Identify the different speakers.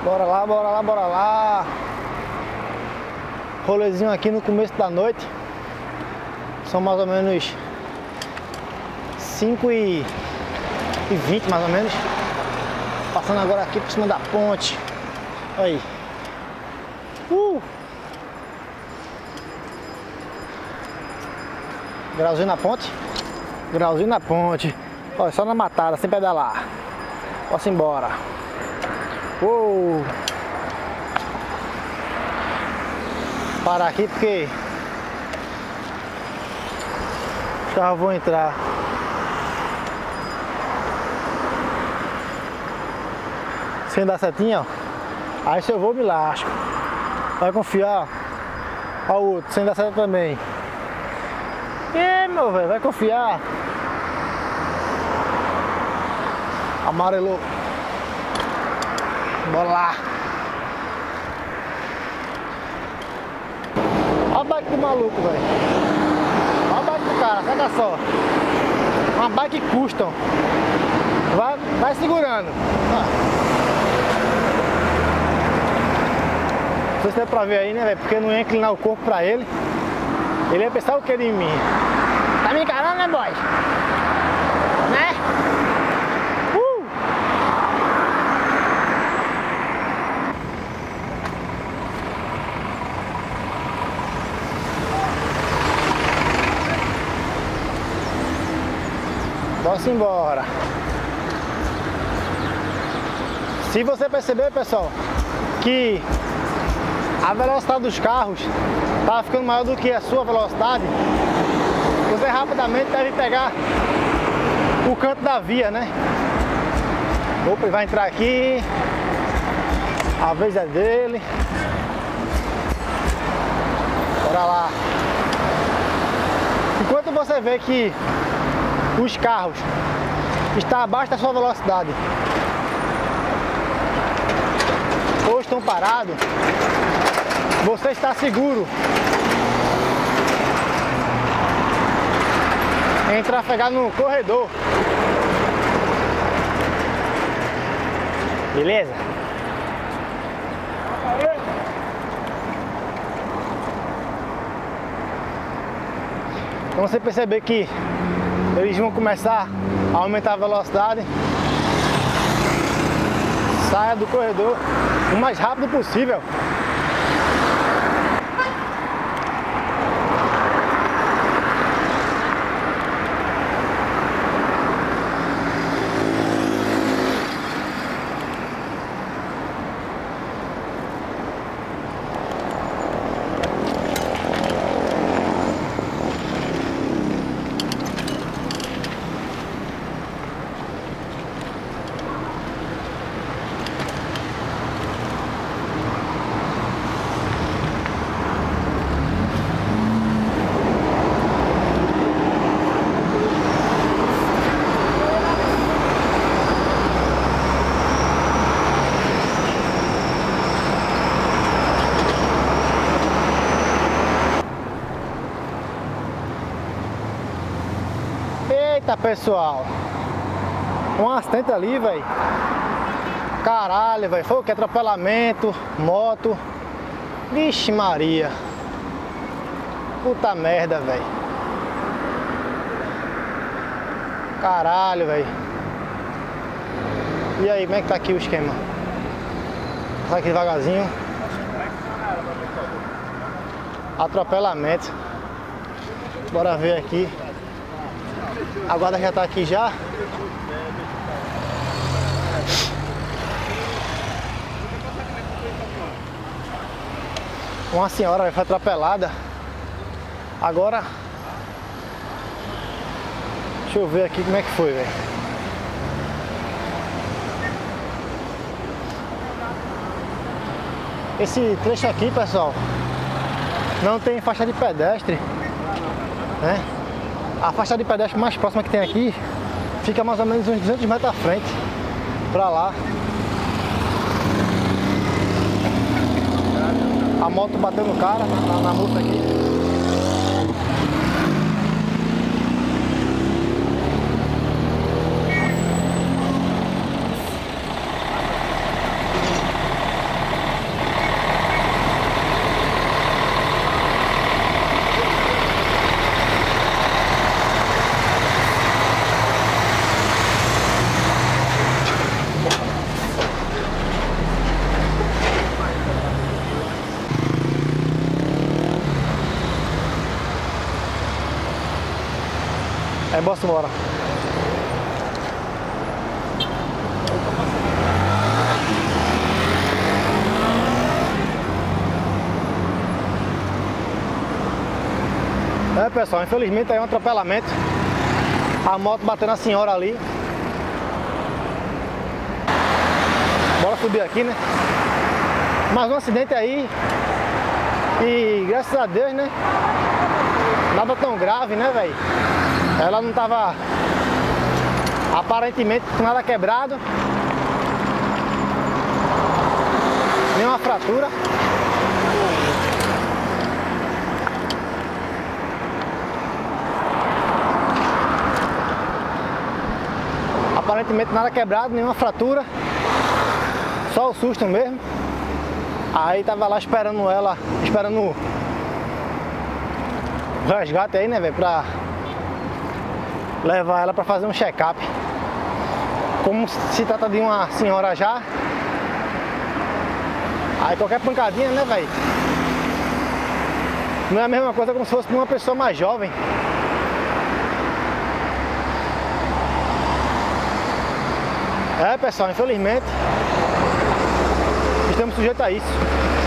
Speaker 1: Bora lá, bora lá, bora lá. Rolezinho aqui no começo da noite. São mais ou menos 5h20 mais ou menos. Passando agora aqui por cima da ponte. Aí. Grauzinho na ponte. Grauzinho na ponte. Olha, só na matada, sem pedalar. Posso ir embora. Parar aqui porque os carros vão entrar. Sem dar setinha, ó. Aí se eu vou, me lasco. Vai confiar. Ó o outro, sem dar seta também. Meu velho, vai confiar. Amarelou. Bora lá. Olha a bike do maluco, velho. Olha a bike do cara, saca só. Uma bike custom. Vai segurando. Não sei se dá pra ver aí, né, velho? Porque eu não ia inclinar o corpo pra ele. Ele ia pensar o que de mim? Tá me encarando, né, boy? Né? Bora embora. Se você perceber, pessoal, que a velocidade dos carros tá ficando maior do que a sua velocidade, você rapidamente deve pegar o canto da via, né? Opa, ele vai entrar aqui. A vez é dele. Bora lá. Enquanto você vê que os carros estão abaixo da sua velocidade ou estão parados, você está seguro em trafegar no corredor. Beleza? Então você perceber que eles vão começar a aumentar a velocidade, saia do corredor o mais rápido possível. Eita, pessoal, um acidente ali, velho. Caralho, velho, foi o que? Atropelamento, moto. Vixe Maria. Puta merda, velho. Caralho, velho. E aí, como é que tá aqui o esquema? Vai aqui devagarzinho. Atropelamento. Bora ver aqui. A guarda já tá aqui já. Uma senhora foi atropelada. Agora, deixa eu ver aqui como é que foi, velho. Esse trecho aqui, pessoal, não tem faixa de pedestre, né? A faixa de pedestre mais próxima que tem aqui fica mais ou menos uns 200 metros à frente, pra lá. A moto bateu no cara, na multa aqui. bora embora. É, pessoal, infelizmente aí é um atropelamento. A moto bateu na senhora ali. Bora subir aqui, né? Mais um acidente aí. E graças a Deus, né? Nada tão grave, né, velho? Ela não tava aparentemente com nada quebrado. Nenhuma fratura. Aparentemente nada quebrado, nenhuma fratura. Só o susto mesmo. Aí tava lá esperando ela, esperando o resgate aí, né, velho, pra levar ela pra fazer um check-up. Como se trata de uma senhora já, aí qualquer pancadinha, né, velho, não é a mesma coisa como se fosse de uma pessoa mais jovem. É, pessoal, infelizmente estamos sujeitos a isso.